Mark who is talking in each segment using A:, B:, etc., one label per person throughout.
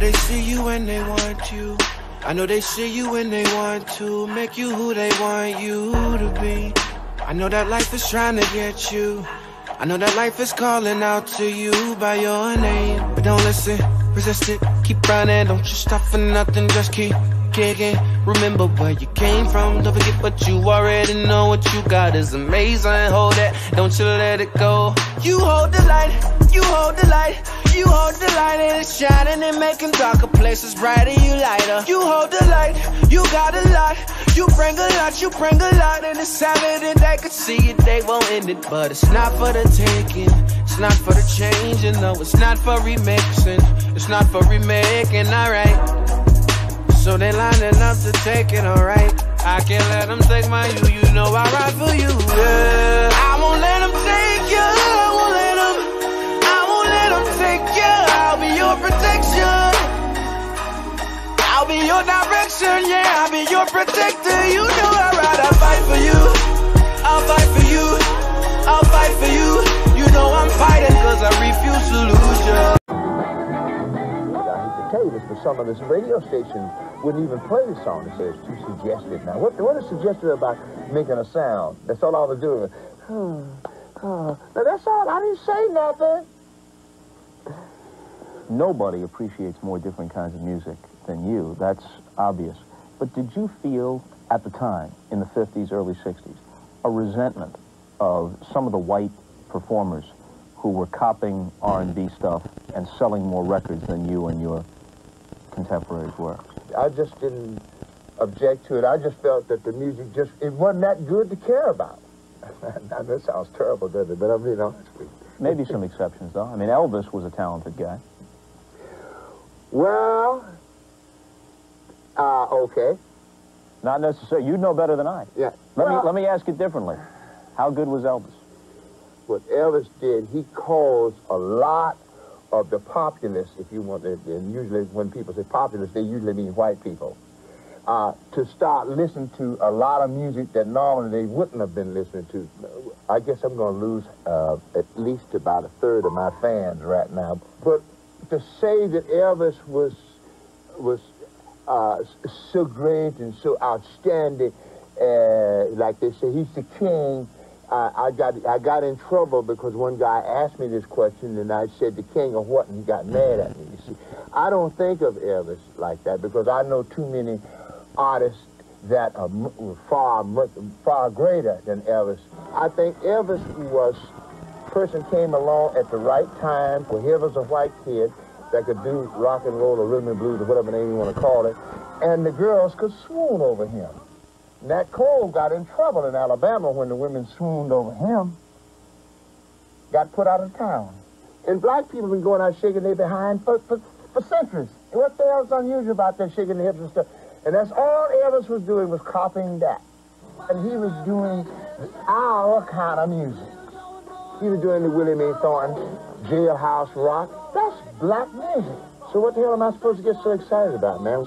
A: they see you when they want you. I know they see you when they want to make you who they want you to be. I know that life is trying to get you. I know that life is calling out to you by your name. But don't listen, resist it, keep running. Don't you stop for nothing, just keep kicking. Remember where you came from, don't forget what you already know. What you got is amazing, hold that, don't you let it go. You hold the light, you hold the light, you hold the light, and it's shining and making darker places brighter, you lighter. You hold the light, you got a lot, you bring a lot, you bring a lot, and it's evident they could see it, they won't end it. But it's not for the taking, it's not for the changing, no, it's not for remixing, it's not for remaking, alright. So they lining up to take it, alright. I can't let them take my you know I ride for you, yeah. I won't let them take you, I won't let them take you. I'll be your protection, I'll be your direction, yeah. I'll be your protector, you know I ride, I fight for you, I'll fight for you, I'll fight for you. You know I'm fighting cause I refuse to lose you.
B: But some of this radio station wouldn't even play the song. They say it's too suggestive. Now, what is suggestive about making a sound? That's all I was doing. Now, that's all. I didn't say nothing.
C: Nobody appreciates more different kinds of music than you. That's obvious. But did you feel at the time, in the 50s, early 60s, a resentment of some of the white performers who were copying R&B stuff and selling more records than you and your contemporaries were?
B: I just didn't object to it. I just felt that the music it wasn't that good to care about. Now, that sounds terrible, doesn't it? But I'm being honest with you.
C: Maybe some exceptions, though. I mean, Elvis was a talented guy.
B: Well, okay.
C: Not necessarily. You know better than I.
B: Yeah.
C: Let me ask it differently. How good was Elvis?
B: What Elvis did, he caused a lot of the populace, if you want to, and usually when people say populace, they usually mean white people, to start listening to a lot of music that normally they wouldn't have been listening to. I guess I'm going to lose at least about a third of my fans right now. But to say that Elvis was so great and so outstanding, like they say, he's the king. I got in trouble because one guy asked me this question, and I said the king of what, and he got mad at me. You see, I don't think of Elvis like that because I know too many artists that are far greater than Elvis. I think Elvis person came along at the right time, where he was a white kid that could do rock and roll or rhythm and blues or whatever name you want to call it, and the girls could swoon over him. Nat Cole got in trouble in Alabama when the women swooned over him. Got put out of town. And black people have been going out shaking their behind for centuries. And what the hell's unusual about that shaking their hips and stuff? And that's all Elvis was doing, was copying that. And he was doing our kind of music. He was doing the Willie Mae Thornton, Jailhouse Rock. That's black music. So what the hell am I supposed to get so excited about, man?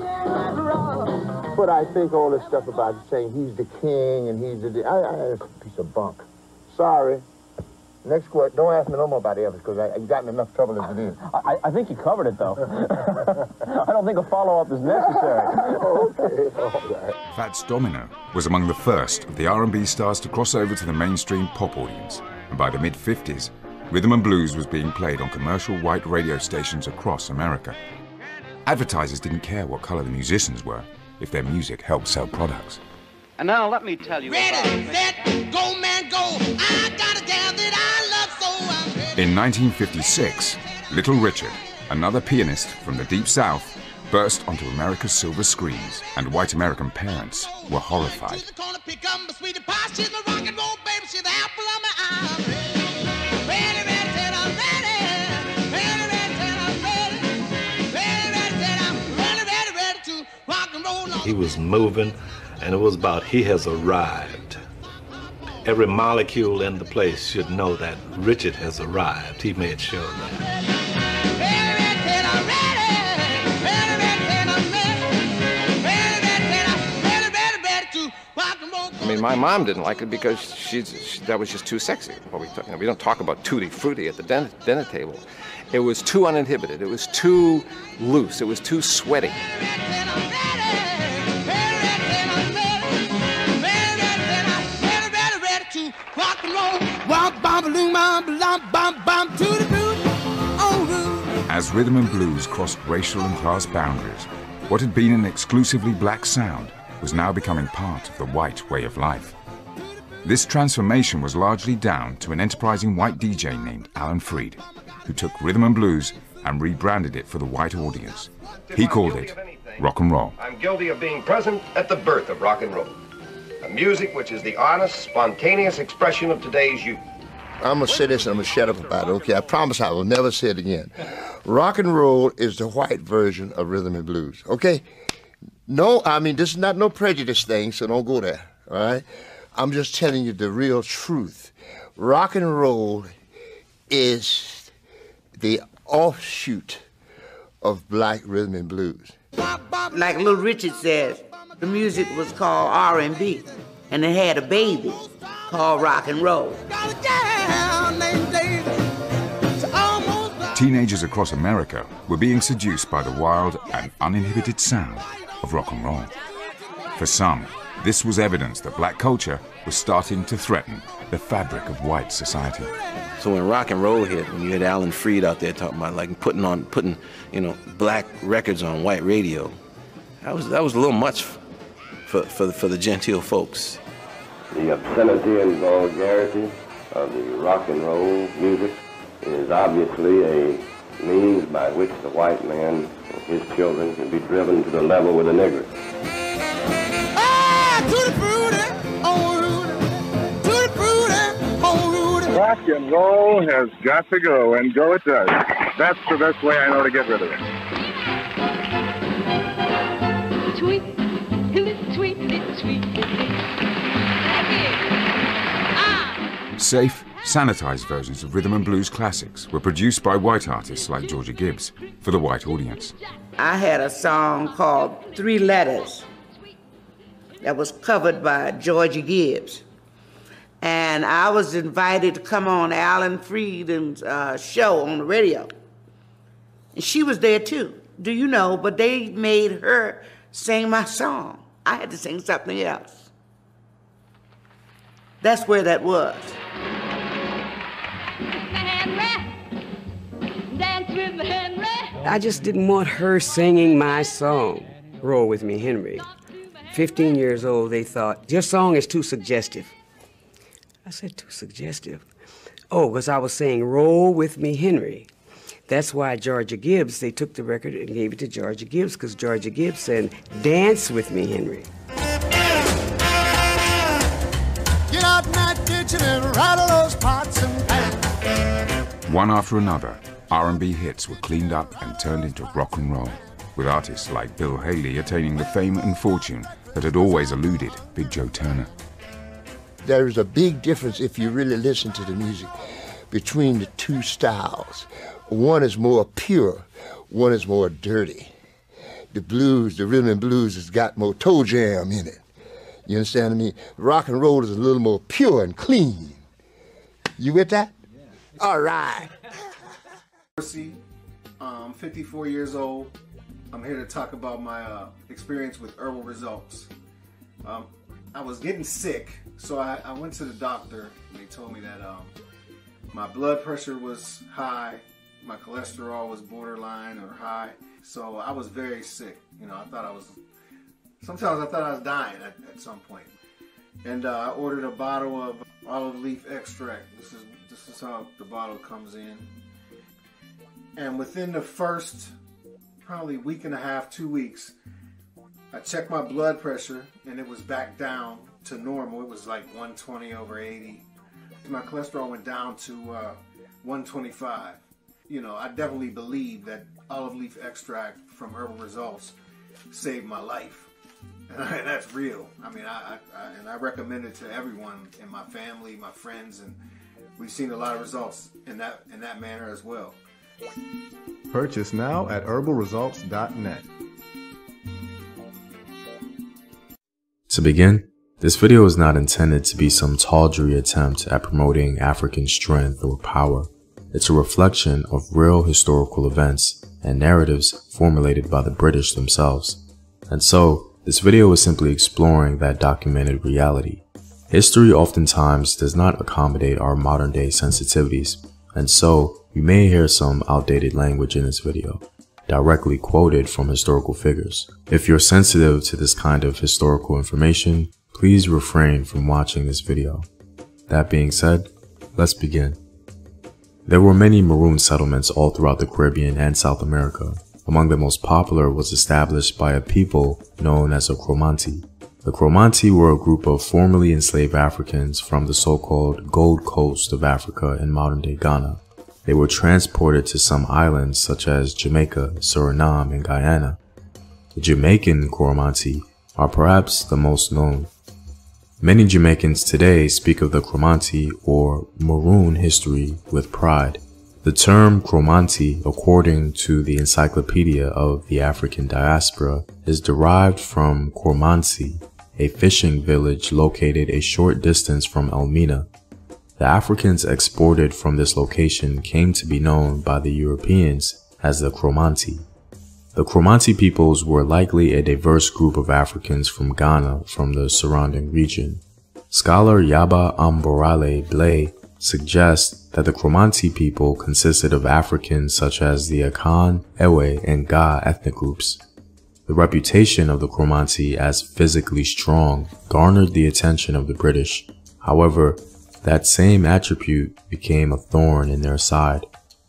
B: But I think all this stuff about saying he's the king and he's the... it's a piece of bunk. Sorry. Next question. Don't ask me no more about Elvis, because I got in enough trouble as it is.
C: I think you covered it, though. I don't think a follow-up is necessary.
B: Okay, all right.
D: Fats Domino was among the first of the R&B stars to cross over to the mainstream pop audience. And by the mid-50s, rhythm and blues was being played on commercial white radio stations across America. Advertisers didn't care what color the musicians were, if their music helped sell products.
E: And now let me tell you
F: Ready, set, go, man, go. I got a gal that I love so I'm ready.
D: In 1956, Little Richard, another pianist from the Deep South, burst onto America's silver screens, and white American parents were horrified.
G: He was moving, and it was about he has arrived. Every molecule in the place should know that Richard has arrived. He made sure of that.
H: mean, my mom didn't like it because that was just too sexy. We don't talk about tutti frutti at the dinner table. It was too uninhibited. It was too loose. It was too sweaty.
D: As rhythm and blues crossed racial and class boundaries, what had been an exclusively black sound was now becoming part of the white way of life. This transformation was largely down to an enterprising white DJ named Alan Freed, who took rhythm and blues and rebranded it for the white audience. He called it rock and roll.
I: I'm guilty of being present at the birth of rock and roll, a music which is the honest, spontaneous expression of today's youth.
B: I'm going to say this and I'm going to shut up about it, okay? I promise I will never say it again. Rock and roll is the white version of rhythm and blues, okay? No, I mean, this is not no prejudice thing, so don't go there, all right? I'm just telling you the real truth. Rock and roll is the offshoot of black rhythm and blues.
J: Like Little Richard says, the music was called R&B, and it had a baby called rock and roll.
D: Teenagers across America were being seduced by the wild and uninhibited sound of rock and roll. For some, this was evidence that black culture was starting to threaten the fabric of white society.
H: So when rock and roll hit, when you had Alan Freed out there talking about like putting black records on white radio, that was a little much for the genteel folks.
I: The obscenity and vulgarity of the rock and roll music is obviously a means by which the white man and his children can be driven to the level with the niggers.
K: Rock and roll has got to go, and go it does. That's the best way I know to get rid of it.
L: Sweet, little sweet, little sweet.
D: Safe, sanitized versions of rhythm and blues classics were produced by white artists like Georgia Gibbs for the white audience.
J: I had a song called 3 Letters that was covered by Georgia Gibbs. And I was invited to come on Alan Freed's show on the radio. And she was there too, do you know? But they made her sing my song. I had to sing something else. That's where that was.
M: I just didn't want her singing my song, Roll With Me, Henry. 15 years old, they thought, your song is too suggestive. I said, too suggestive? Oh, because I was saying, Roll With Me, Henry. That's why Georgia Gibbs, they took the record and gave it to Georgia Gibbs, because Georgia Gibbs said, Dance With Me, Henry.
F: Get out in that kitchen and rattle those pots and pans.
D: One after another, R&B hits were cleaned up and turned into rock and roll, with artists like Bill Haley attaining the fame and fortune that had always eluded Big Joe Turner.
B: There is a big difference, if you really listen to the music, between the two styles. One is more pure, one is more dirty. The blues, the rhythm and blues has got more toe jam in it. You understand what I mean? Rock and roll is a little more pure and clean. You with that? Yeah. All right.
N: I'm 54 years old. I'm here to talk about my experience with herbal results. I was getting sick, so I went to the doctor. They told me that my blood pressure was high, my cholesterol was borderline or high, so I was very sick. You know, sometimes I thought I was dying at some point. And I ordered a bottle of olive leaf extract. This is how the bottle comes in. And within the first probably week and a half, 2 weeks, I checked my blood pressure and it was back down to normal. It was like 120/80. My cholesterol went down to 125. You know, I definitely believe that olive leaf extract from Herbal Results saved my life. And that's real. I mean, I recommend it to everyone in my family, my friends, and we've seen a lot of results in that manner as well.
O: Purchase now at herbalresults.net.
P: To begin, This video is not intended to be some tawdry attempt at promoting African strength or power. It's a reflection of real historical events and narratives formulated by the British themselves. And so, this video is simply exploring that documented reality. History oftentimes does not accommodate our modern day sensitivities, and so you may hear some outdated language in this video, directly quoted from historical figures. If you're sensitive to this kind of historical information, please refrain from watching this video. That being said, let's begin. There were many Maroon settlements all throughout the Caribbean and South America. Among the most popular was established by a people known as the Cromanti. The Cromanti were a group of formerly enslaved Africans from the so-called Gold Coast of Africa in modern-day Ghana. They were transported to some islands such as Jamaica, Suriname, and Guyana. The Jamaican Cromanti are perhaps the most known. Many Jamaicans today speak of the Cromanti or Maroon history with pride. The term Cromanti, according to the Encyclopedia of the African Diaspora, is derived from Cormansi, a fishing village located a short distance from Elmina. The Africans exported from this location came to be known by the Europeans as the Cromanti. The Cromanti peoples were likely a diverse group of Africans from Ghana from the surrounding region. Scholar Yaba Amborale Blay suggests that the Cromanti people consisted of Africans such as the Akan, Ewe, and Ga ethnic groups. The reputation of the Cromanti as physically strong garnered the attention of the British. However, that same attribute became a thorn in their side.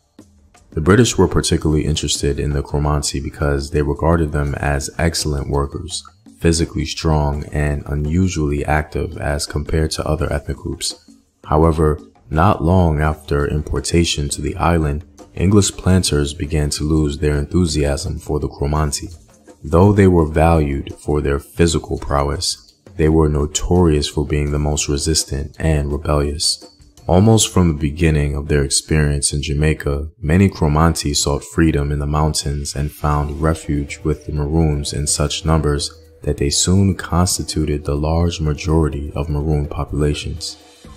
P: The British were particularly interested in the Cromanti because they regarded them as excellent workers, physically strong, and unusually active as compared to other ethnic groups. However, not long after importation to the island, English planters began to lose their enthusiasm for the Cromanti. Though they were valued for their physical prowess, they were notorious for being the most resistant and rebellious. Almost from the beginning of their experience in Jamaica, many Cromanti sought freedom in the mountains and found refuge with the Maroons in such numbers that they soon constituted the large majority of Maroon populations.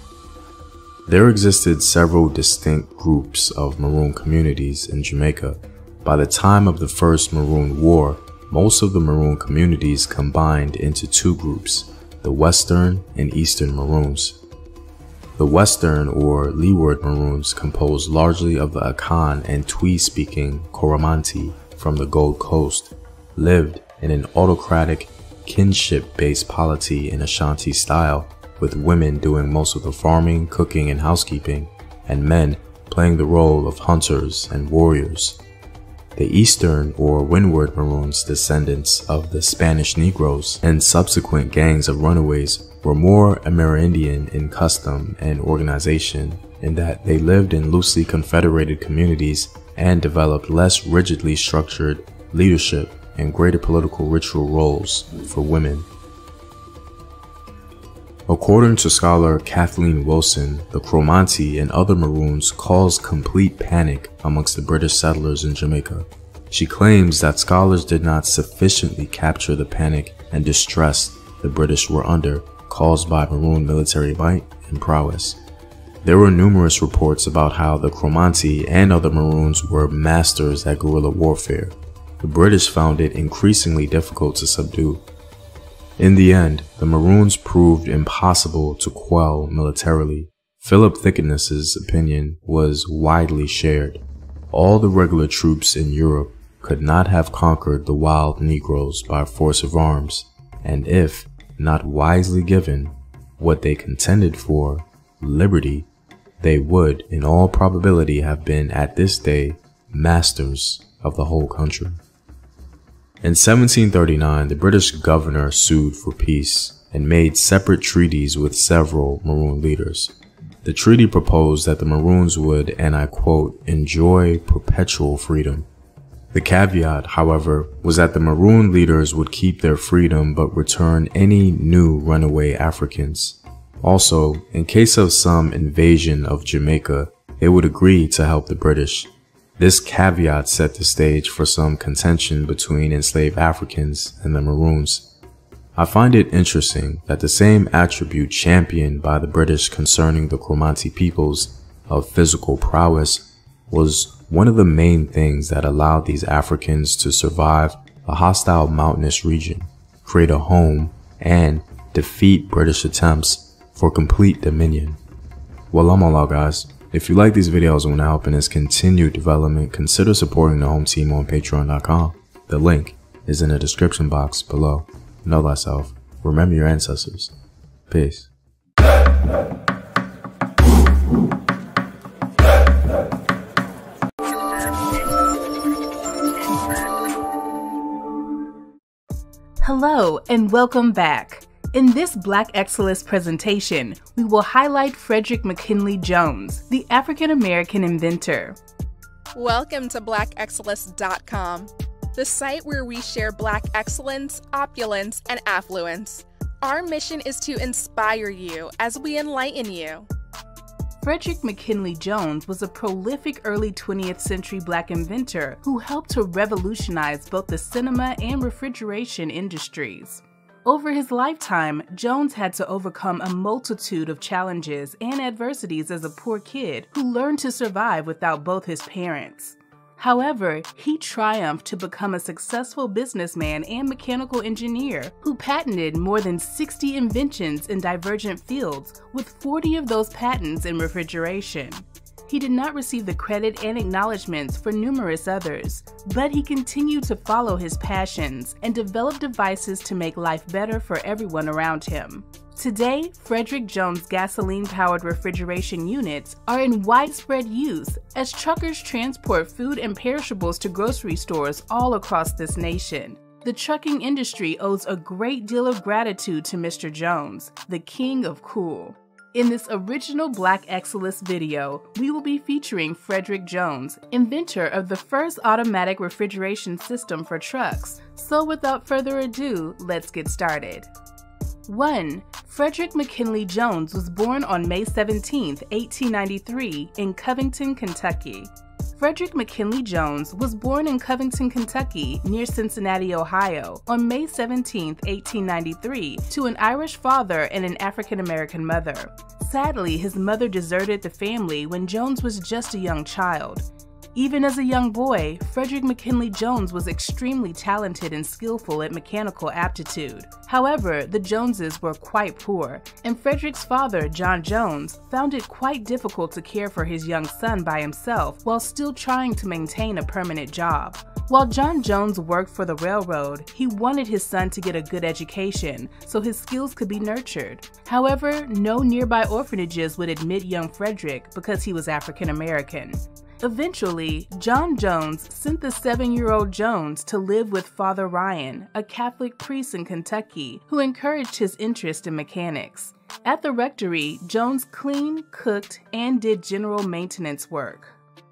P: There existed several distinct groups of Maroon communities in Jamaica. By the time of the First Maroon War, most of the Maroon communities combined into two groups, the Western and Eastern Maroons. The Western or Leeward Maroons, composed largely of the Akan and Twi-speaking Coromantee from the Gold Coast, lived in an autocratic, kinship-based polity in Ashanti style, with women doing most of the farming, cooking, and housekeeping, and men playing the role of hunters and warriors. The Eastern or Windward Maroons, descendants of the Spanish Negroes and subsequent gangs of runaways, were more Amerindian in custom and organization in that they lived in loosely confederated communities and developed less rigidly structured leadership and greater political ritual roles for women. According to scholar Kathleen Wilson, the Cromanti and other Maroons caused complete panic amongst the British settlers in Jamaica. She claims that scholars did not sufficiently capture the panic and distress the British were under, caused by Maroon military might and prowess. There were numerous reports about how the Cromanti and other Maroons were masters at guerrilla warfare. The British found it increasingly difficult to subdue. In the end, the Maroons proved impossible to quell militarily. Philip Thickness's opinion was widely shared. All the regular troops in Europe could not have conquered the wild Negroes by force of arms, and if not wisely given what they contended for, liberty, they would in all probability have been at this day masters of the whole country. In 1739, the British governor sued for peace and made separate treaties with several Maroon leaders. The treaty proposed that the Maroons would, and I quote, enjoy perpetual freedom. The caveat, however, was that the Maroon leaders would keep their freedom but return any new runaway Africans. Also, in case of some invasion of Jamaica, they would agree to help the British. This caveat set the stage for some contention between enslaved Africans and the Maroons. I find it interesting that the same attribute championed by the British concerning the Cromanti peoples of physical prowess was one of the main things that allowed these Africans to survive a hostile mountainous region, create a home, and defeat British attempts for complete dominion. Well, I'm all out, guys. If you like these videos and want to help in its continued development, consider supporting the home team on patreon.com. The link is in the description box below. Know thyself. Remember your ancestors. Peace.
Q: Hello and welcome back. In this Black Excellence presentation, we will highlight Frederick McKinley Jones, the African-American inventor.
R: Welcome to blackexcellence.com, the site where we share Black excellence, opulence, and affluence. Our mission is to inspire you as we enlighten you.
Q: Frederick McKinley Jones was a prolific early 20th century Black inventor who helped to revolutionize both the cinema and refrigeration industries. Over his lifetime, Jones had to overcome a multitude of challenges and adversities as a poor kid who learned to survive without both his parents. However, he triumphed to become a successful businessman and mechanical engineer who patented more than 60 inventions in divergent fields, with 40 of those patents in refrigeration. He did not receive the credit and acknowledgments for numerous others, but he continued to follow his passions and develop devices to make life better for everyone around him. Today, Frederick Jones gasoline-powered refrigeration units are in widespread use as truckers transport food and perishables to grocery stores all across this nation. The trucking industry owes a great deal of gratitude to Mr. Jones, the king of cool. In this original Black Excellence video, we will be featuring Frederick Jones, inventor of the first automatic refrigeration system for trucks. So without further ado, let's get started. 1. Frederick McKinley Jones was born on May 17, 1893 in Covington, Kentucky. Frederick McKinley Jones was born in Covington, Kentucky, near Cincinnati, Ohio, on May 17, 1893, to an Irish father and an African-American mother. Sadly, his mother deserted the family when Jones was just a young child. Even as a young boy, Frederick McKinley Jones was extremely talented and skillful at mechanical aptitude. However, the Joneses were quite poor, and Frederick's father, John Jones, found it quite difficult to care for his young son by himself while still trying to maintain a permanent job. While John Jones worked for the railroad, he wanted his son to get a good education so his skills could be nurtured. However, no nearby orphanages would admit young Frederick because he was African American. Eventually, John Jones sent the 7-year-old Jones to live with Father Ryan, a Catholic priest in Kentucky, who encouraged his interest in mechanics. At the rectory, Jones cleaned, cooked, and did general maintenance work.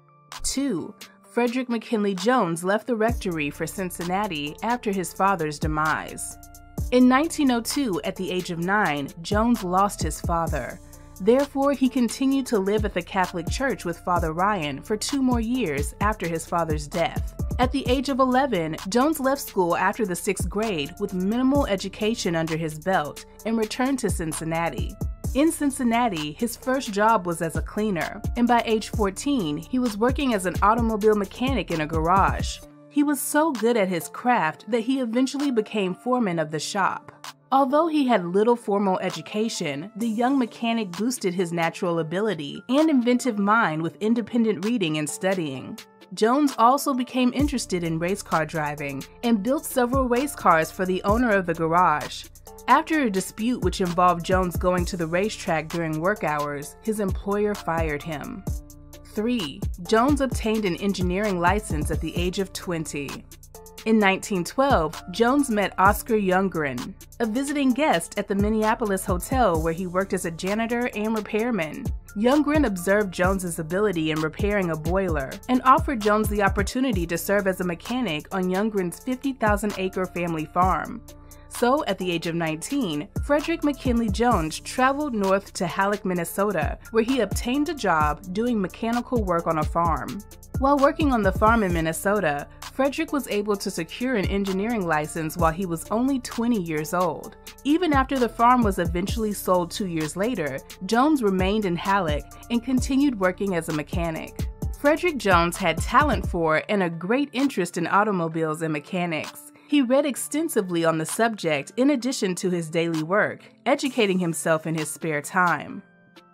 Q: 2. Frederick McKinley Jones left the rectory for Cincinnati after his father's demise. In 1902, at the age of 9, Jones lost his father. Therefore, he continued to live at the Catholic Church with Father Ryan for 2 more years after his father's death. At the age of 11, Jones left school after the 6th grade with minimal education under his belt and returned to Cincinnati. In Cincinnati, his first job was as a cleaner, and by age 14, he was working as an automobile mechanic in a garage. He was so good at his craft that he eventually became foreman of the shop. Although he had little formal education, the young mechanic boosted his natural ability and inventive mind with independent reading and studying. Jones also became interested in race car driving and built several race cars for the owner of the garage. After a dispute which involved Jones going to the racetrack during work hours, his employer fired him. 3. Jones obtained an engineering license at the age of 20. In 1912, Jones met Oscar Youngren, a visiting guest at the Minneapolis hotel where he worked as a janitor and repairman. Youngren observed Jones's ability in repairing a boiler and offered Jones the opportunity to serve as a mechanic on Youngren's 50,000-acre family farm. So, at the age of 19, Frederick McKinley Jones traveled north to Halleck, Minnesota, where he obtained a job doing mechanical work on a farm. While working on the farm in Minnesota, Frederick was able to secure an engineering license while he was only 20 years old. Even after the farm was eventually sold 2 years later, Jones remained in Halleck and continued working as a mechanic. Frederick Jones had talent for and a great interest in automobiles and mechanics. He read extensively on the subject in addition to his daily work, educating himself in his spare time.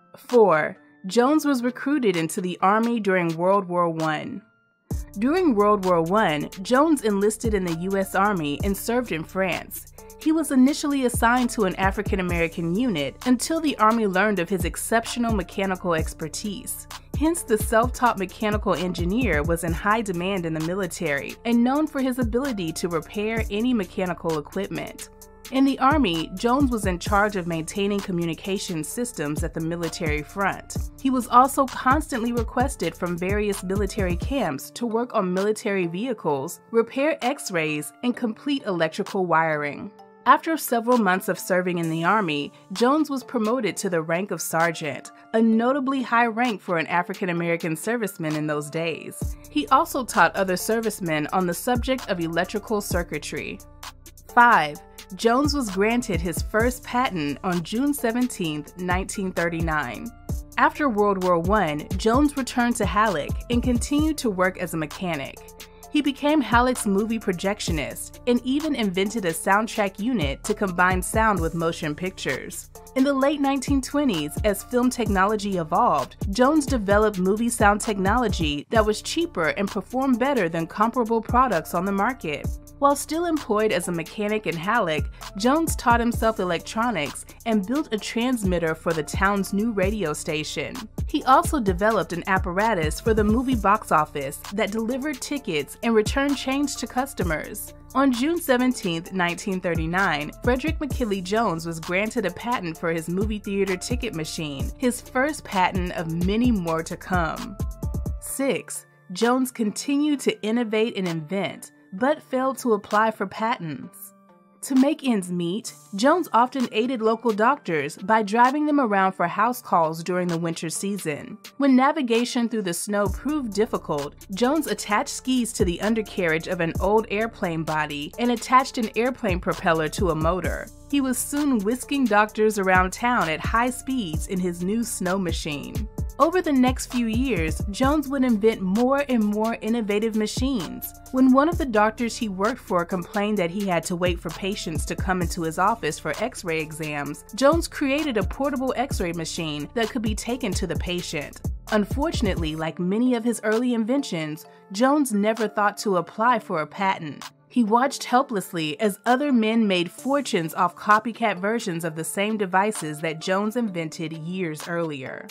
Q: 4. Jones was recruited into the Army during World War I. During World War I, Jones enlisted in the U.S. Army and served in France. He was initially assigned to an African-American unit until the Army learned of his exceptional mechanical expertise. Hence, the self-taught mechanical engineer was in high demand in the military and known for his ability to repair any mechanical equipment. In the Army, Jones was in charge of maintaining communication systems at the military front. He was also constantly requested from various military camps to work on military vehicles, repair X-rays, and complete electrical wiring. After several months of serving in the Army, Jones was promoted to the rank of sergeant, a notably high rank for an African-American serviceman in those days. He also taught other servicemen on the subject of electrical circuitry. 5. Jones was granted his first patent on June 17, 1939. After World War I, Jones returned to Halleck and continued to work as a mechanic. He became Halleck's movie projectionist and even invented a soundtrack unit to combine sound with motion pictures. In the late 1920s, as film technology evolved, Jones developed movie sound technology that was cheaper and performed better than comparable products on the market. While still employed as a mechanic in Halleck, Jones taught himself electronics and built a transmitter for the town's new radio station. He also developed an apparatus for the movie box office that delivered tickets and returned change to customers. On June 17, 1939, Frederick McKinley Jones was granted a patent for his movie theater ticket machine, his first patent of many more to come. 6. Jones continued to innovate and invent, but failed to apply for patents. To make ends meet, Jones often aided local doctors by driving them around for house calls during the winter season. When navigation through the snow proved difficult, Jones attached skis to the undercarriage of an old airplane body and attached an airplane propeller to a motor. He was soon whisking doctors around town at high speeds in his new snow machine. Over the next few years, Jones would invent more and more innovative machines. When one of the doctors he worked for complained that he had to wait for patients to come into his office for X-ray exams, Jones created a portable X-ray machine that could be taken to the patient. Unfortunately, like many of his early inventions, Jones never thought to apply for a patent. He watched helplessly as other men made fortunes off copycat versions of the same devices that Jones invented years earlier.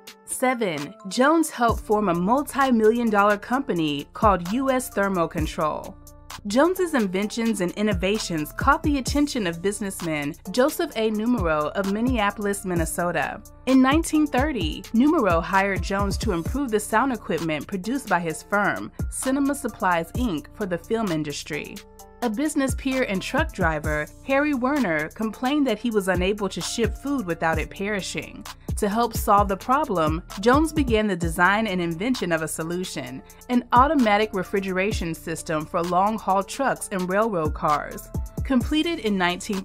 Q: 7. Jones helped form a multi-million-dollar company called U.S. Thermo Control. Jones's inventions and innovations caught the attention of businessman Joseph A. Numero of Minneapolis, Minnesota. In 1930, Numero hired Jones to improve the sound equipment produced by his firm, Cinema Supplies, Inc., for the film industry. A business peer and truck driver, Harry Werner, complained that he was unable to ship food without it perishing. To help solve the problem, Jones began the design and invention of a solution, an automatic refrigeration system for long-haul trucks and railroad cars. Completed in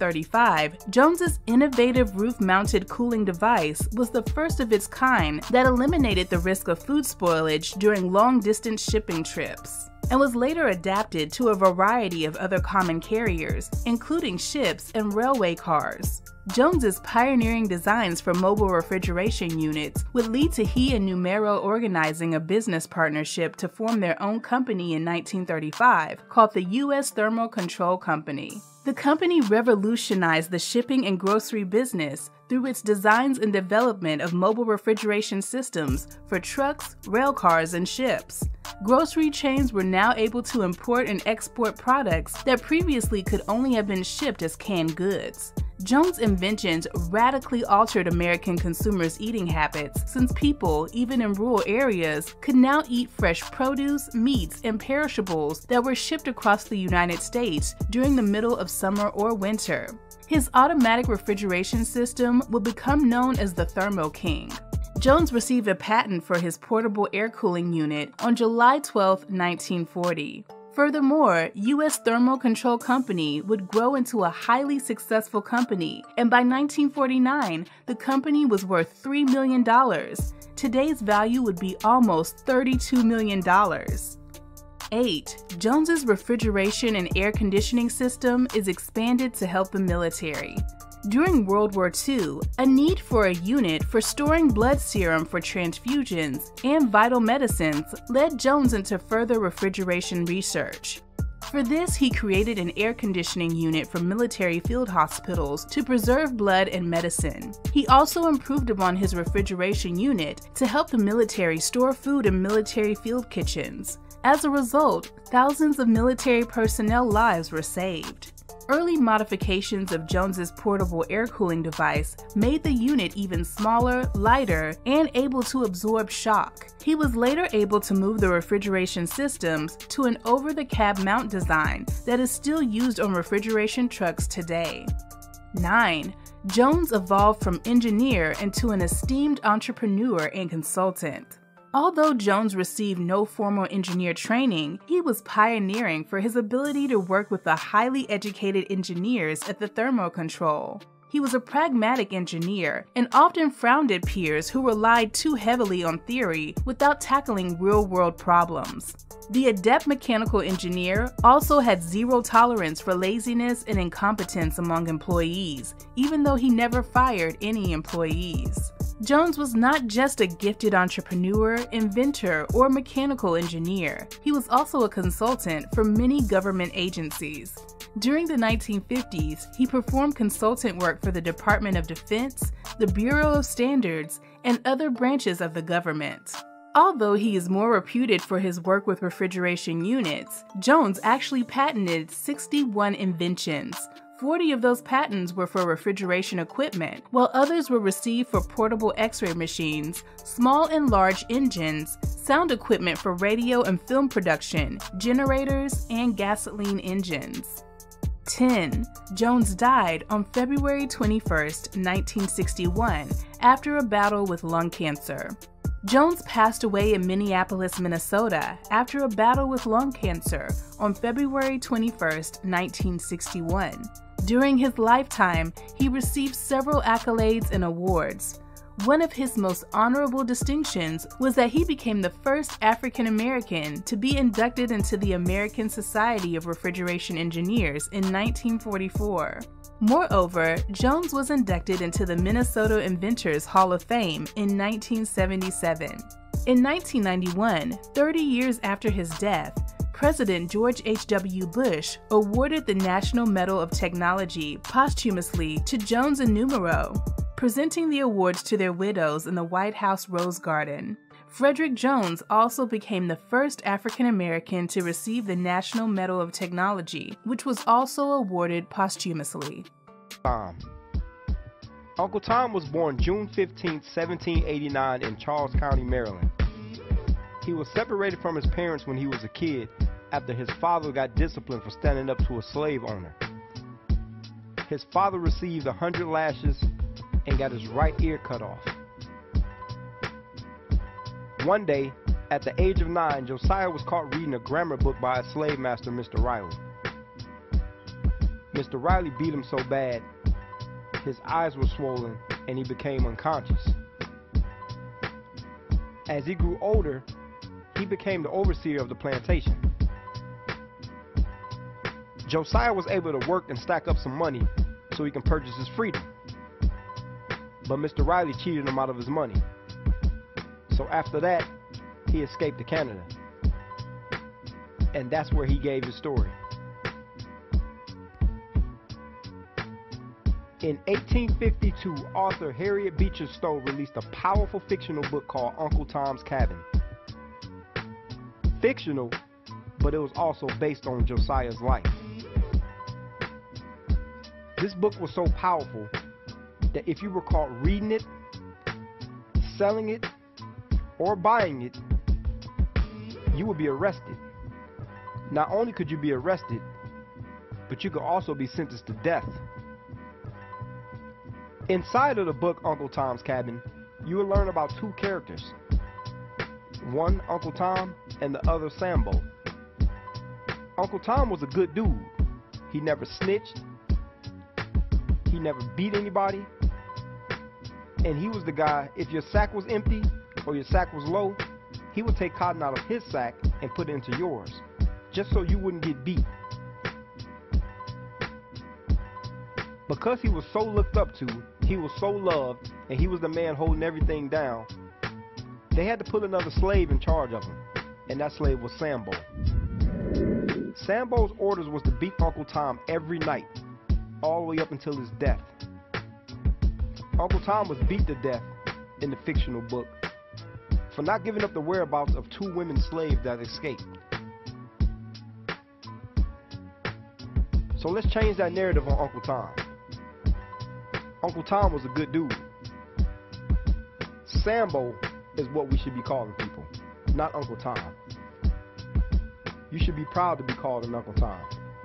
Q: 1935, Jones's innovative roof-mounted cooling device was the first of its kind that eliminated the risk of food spoilage during long-distance shipping trips, and was later adapted to a variety of other common carriers, including ships and railway cars. Jones's pioneering designs for mobile refrigeration units would lead to he and Numero organizing a business partnership to form their own company in 1935 called the U.S. Thermo Control Company. The company revolutionized the shipping and grocery business through its designs and development of mobile refrigeration systems for trucks, rail cars, and ships. Grocery chains were now able to import and export products that previously could only have been shipped as canned goods. Jones' inventions radically altered American consumers' eating habits, since people, even in rural areas, could now eat fresh produce, meats, and perishables that were shipped across the United States during the middle of summer or winter. His automatic refrigeration system would become known as the Thermo King. Jones received a patent for his portable air cooling unit on July 12, 1940. Furthermore, U.S. Thermo Control Company would grow into a highly successful company, and by 1949, the company was worth $3 million. Today's value would be almost $32 million. 8. Jones's refrigeration and air conditioning system is expanded to help the military. During World War II, a need for a unit for storing blood serum for transfusions and vital medicines led Jones into further refrigeration research. For this, he created an air conditioning unit for military field hospitals to preserve blood and medicine. He also improved upon his refrigeration unit to help the military store food in military field kitchens. As a result, thousands of military personnel lives were saved. Early modifications of Jones's portable air cooling device made the unit even smaller, lighter, and able to absorb shock. He was later able to move the refrigeration systems to an over-the-cab mount design that is still used on refrigeration trucks today. 9. Jones evolved from engineer into an esteemed entrepreneur and consultant. Although Jones received no formal engineer training, he was pioneering for his ability to work with the highly educated engineers at the Thermo Control. He was a pragmatic engineer and often frowned at peers who relied too heavily on theory without tackling real-world problems. The adept mechanical engineer also had zero tolerance for laziness and incompetence among employees, even though he never fired any employees. Jones was not just a gifted entrepreneur, inventor, or mechanical engineer. He was also a consultant for many government agencies. During the 1950s, he performed consultant work for the Department of Defense, the Bureau of Standards, and other branches of the government. Although he is more reputed for his work with refrigeration units, Jones actually patented 61 inventions. 40 of those patents were for refrigeration equipment, while others were received for portable X-ray machines, small and large engines, sound equipment for radio and film production, generators, and gasoline engines. 10. Jones died on February 21, 1961, after a battle with lung cancer. Jones passed away in Minneapolis, Minnesota, after a battle with lung cancer on February 21, 1961. During his lifetime, he received several accolades and awards. One of his most honorable distinctions was that he became the first African American to be inducted into the American Society of Refrigeration Engineers in 1944. Moreover, Jones was inducted into the Minnesota Inventors Hall of Fame in 1977. In 1991, 30 years after his death, President George H.W. Bush awarded the National Medal of Technology posthumously to Jones and Numero, presenting the awards to their widows in the White House Rose Garden. Frederick Jones also became the first African American to receive the National Medal of Technology, which was also awarded posthumously.
S: Uncle Tom was born June 15, 1789 in Charles County, Maryland. He was separated from his parents when he was a kid after his father got disciplined for standing up to a slave owner. His father received 100 lashes and got his right ear cut off. One day, at the age of 9, Josiah was caught reading a grammar book by a slave master, Mr. Riley. Mr. Riley beat him so bad, his eyes were swollen and he became unconscious. As he grew older, he became the overseer of the plantation. Josiah was able to work and stack up some money so he can purchase his freedom. But Mr. Riley cheated him out of his money. So after that, he escaped to Canada. And that's where he gave his story. In 1852, author Harriet Beecher Stowe released a powerful fictional book called Uncle Tom's Cabin. Fictional, but it was also based on Josiah's life. This book was so powerful that if you were caught reading it, selling it, or buying it, you would be arrested. Not only could you be arrested, but you could also be sentenced to death. Inside of the book Uncle Tom's Cabin, you will learn about two characters. One, Uncle Tom, and the other, Sambo. Uncle Tom was a good dude. He never snitched. He never beat anybody. And he was the guy, if your sack was empty or your sack was low, he would take cotton out of his sack and put it into yours, just so you wouldn't get beat. Because he was so looked up to, he was so loved, and he was the man holding everything down, they had to put another slave in charge of him, and that slave was Sambo. Sambo's orders was to beat Uncle Tom every night, all the way up until his death. Uncle Tom was beat to death in the fictional book for not giving up the whereabouts of 2 women slaves that escaped. So let's change that narrative on Uncle Tom. Uncle Tom was a good dude. Sambo is what we should be calling people, not Uncle Tom. You should be proud to be called an Uncle Tom.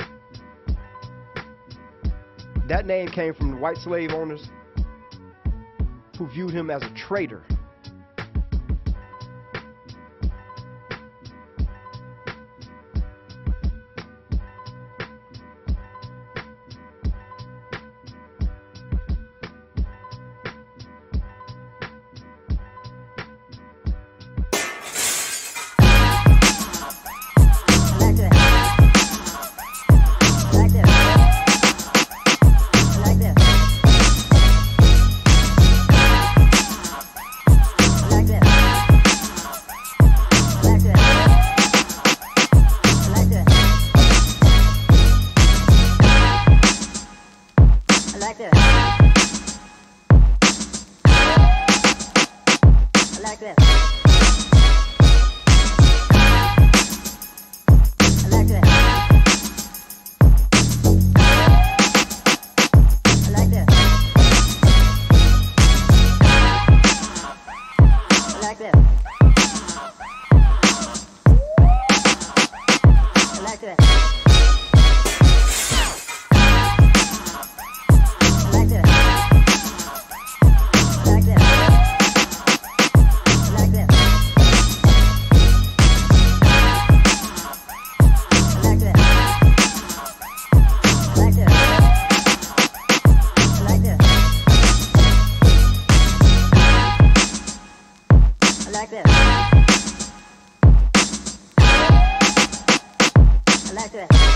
S: That name came from the white slave owners who viewed him as a traitor.
T: like that.